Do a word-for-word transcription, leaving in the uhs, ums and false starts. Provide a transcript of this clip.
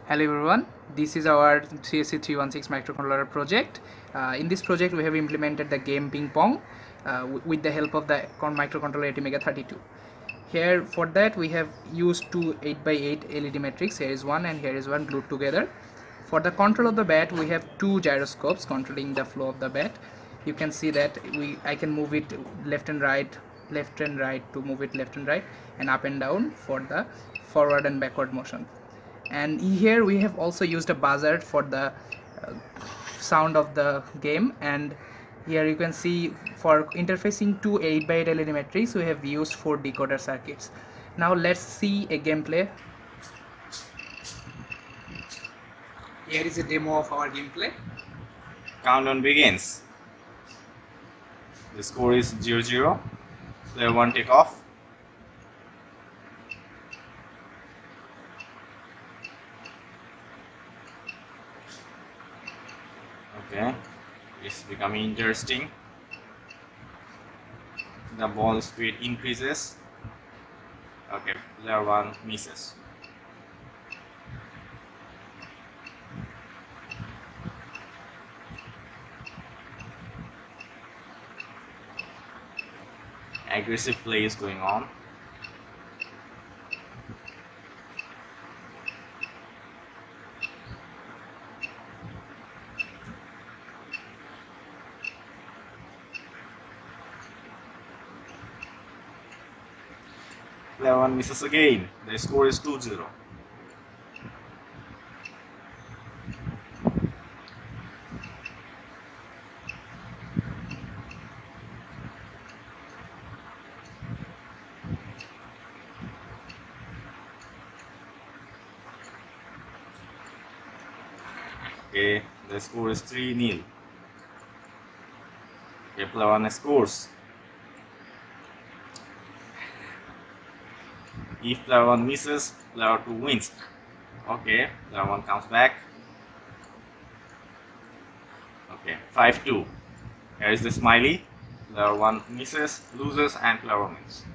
Hello everyone, this is our C S E three one six microcontroller project. Uh, in this project we have implemented the game Ping Pong uh, with the help of the microcontroller ATmega thirty-two. Here for that we have used two eight by eight L E D matrix. Here is one and here is one glued together. For the control of the bat we have two gyroscopes controlling the flow of the bat. You can see that we I can move it left and right, left and right to move it left and right, and up and down for the forward and backward motion. And here we have also used a buzzer for the uh, sound of the game, and here you can see for interfacing two eight by eight L E D matrix we have used four decoder circuits. Now let's see a gameplay. Here is a demo of our gameplay. Countdown begins. The score is zero zero. Player one take off. Okay, it's becoming interesting. The ball speed increases. Okay, player one misses. Aggressive play is going on. Player one misses again. The score is two zero. Okay, the score is three nil. Okay, player one scores. If player one misses, player two wins. Okay, player one comes back. Okay, five two. Here is the smiley. Player one misses, loses, and player one wins.